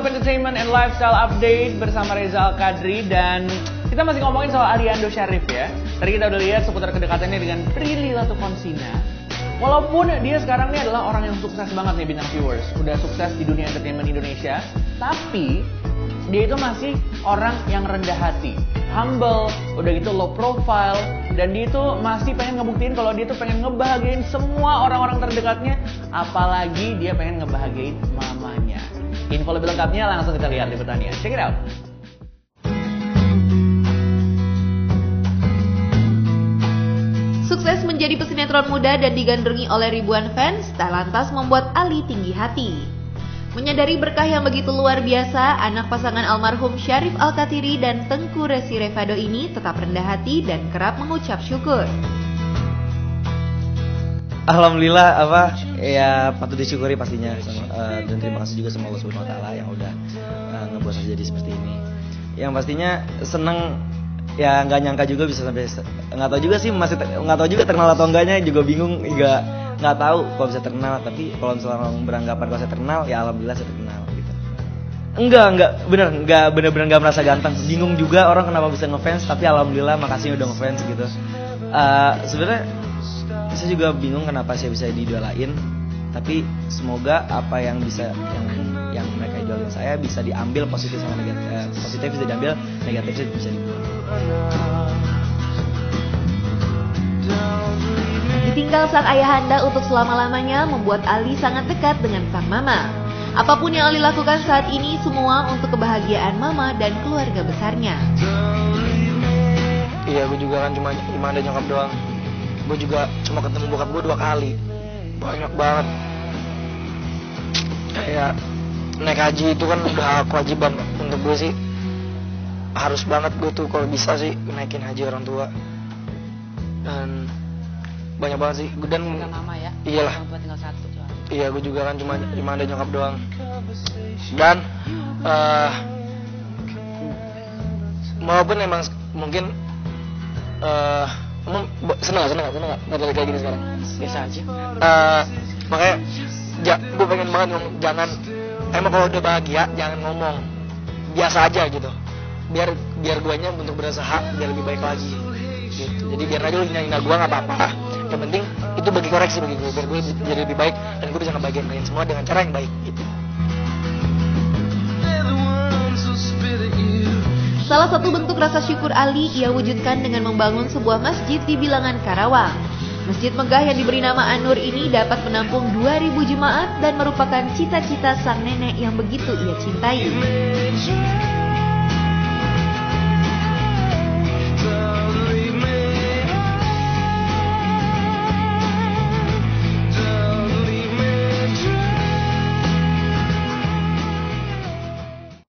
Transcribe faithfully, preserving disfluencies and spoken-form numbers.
Entertainment and Lifestyle Update bersama Reza Al-Qadri. Dan kita masih ngomongin soal Aliando Syarif ya. Tadi kita udah lihat seputar kedekatannya dengan Prilly Latuconsina. Walaupun dia sekarang ini adalah orang yang sukses banget nih bintang viewers, udah sukses di dunia entertainment Indonesia, tapi dia itu masih orang yang rendah hati, humble, udah gitu low profile, dan dia itu masih pengen ngebuktiin kalau dia tuh pengen ngebahagiain semua orang-orang terdekatnya, apalagi dia pengen ngebahagiain mamanya. Info lebih lengkapnya langsung kita lihat liputannya. Check it out. Sukses menjadi pesinetron muda dan digandrungi oleh ribuan fans, tak lantas membuat Ali tinggi hati. Menyadari berkah yang begitu luar biasa, anak pasangan almarhum Syarif Al-Qadri dan Tengku Resi Revado ini tetap rendah hati dan kerap mengucap syukur. Alhamdulillah, apa ya patut disyukuri pastinya sama, uh, dan terima kasih juga sama Allah Subhanahu Wa Taala yang udah uh, ngebuat saya jadi seperti ini. Yang pastinya seneng, ya nggak nyangka juga bisa sampai, nggak tahu juga sih masih nggak tahu juga terkenal atau enggaknya, juga bingung, nggak nggak tahu kalau bisa terkenal. Tapi kalau misalnya orang beranggapan kalau saya terkenal, ya alhamdulillah saya terkenal gitu. Enggak enggak bener enggak bener-bener nggak merasa ganteng, bingung juga orang kenapa bisa ngefans, tapi alhamdulillah makasih udah ngefans gitu. Uh, sebenarnya saya juga bingung kenapa saya bisa diidolain, tapi semoga apa yang bisa yang yang mereka idolain saya bisa diambil positif sama negatif, eh, positif bisa diambil, negatif bisa dibuang. Ditinggal sang ayahanda untuk selama-lamanya membuat Ali sangat dekat dengan sang mama. Apapun yang Ali lakukan saat ini semua untuk kebahagiaan mama dan keluarga besarnya. Iya, gue juga kan cuma iman dan nyokap doang. Gue juga cuma ketemu bokap gue dua kali. Banyak banget. Kayak naik haji itu kan udah kewajiban untuk gue sih. Harus banget gue tuh kalau bisa sih naikin haji orang tua. Dan banyak banget sih. Dan mama ya. Iyalah. Orang tua tinggal satu. Iya, gue juga kan cuma iman dan nyokap doang. Dan uh, maupun emang mungkin uh, emang seneng gak, seneng gak, seneng gak nggak kayak gini sekarang? Biasa aja. Uh, makanya ja, gue pengen banget ngomong, jangan, emang kalau udah bahagia jangan ngomong, biasa aja gitu. Biar biar guanya untuk berusaha biar lebih baik lagi gitu. Jadi biar aja lu hina-hina gue gak apa-apa. Yang penting itu bagi koreksi bagi gue, biar gue jadi lebih baik dan gue bisa ngebagian kalian semua dengan cara yang baik gitu. Salah satu bentuk rasa syukur Ali ia wujudkan dengan membangun sebuah masjid di bilangan Karawang. Masjid megah yang diberi nama An-Nur ini dapat menampung dua ribu jemaat dan merupakan cita-cita sang nenek yang begitu ia cintai.